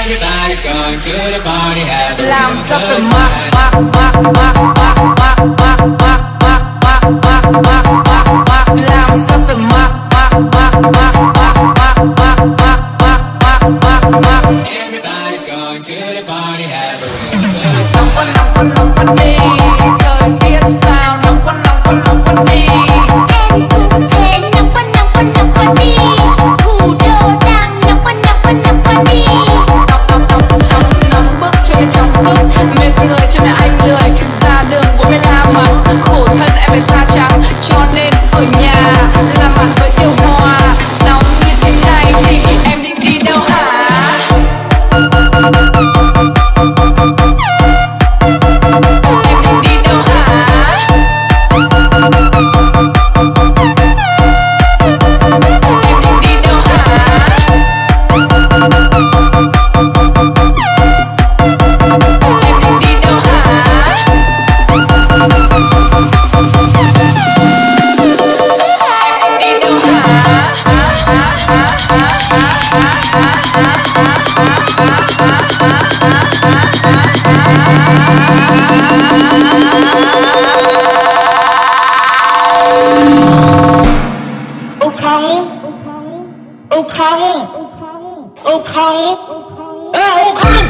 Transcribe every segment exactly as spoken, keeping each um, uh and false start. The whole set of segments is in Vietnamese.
Everybody's going to the party, have a làm real sao phải good ma time. ma ma ma ma ma ma ma ma ma ma ma ma làm sao phải ma ma ma ma ma ma ma ma ma ma ma. Everybody's going to the party, have a real good time. Nóng quá nóng quá nóng quá đi, thời tiết sao nóng quá nóng quá nóng quá đi. Em cũng thế, nóng quá nóng quá nóng quá đi. Thủ đô đang nóng quá nóng quá nóng quá đi. Nóng nóng nóng nóng nóng bức chơi trong bức, mệt người cho nên anh lười ra đường bố mẹ la mắng. Khổ thân em phải da trắng, cho nên ở nhà làm bạn với điều hòa. Nóng như thế này thì em định đi đâu hả? Em định đi đâu hả? Em định đi đâu hả? Em định đi đâu hả? Ô không, ô không, ô không, ơ ô không.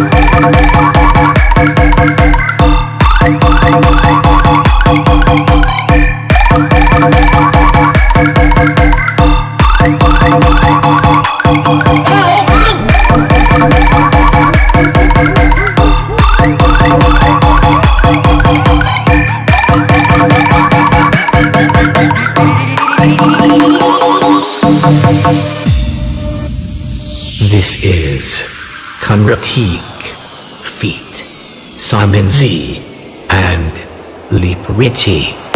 This is Kanratik feat. Simon Z and Leap Richie.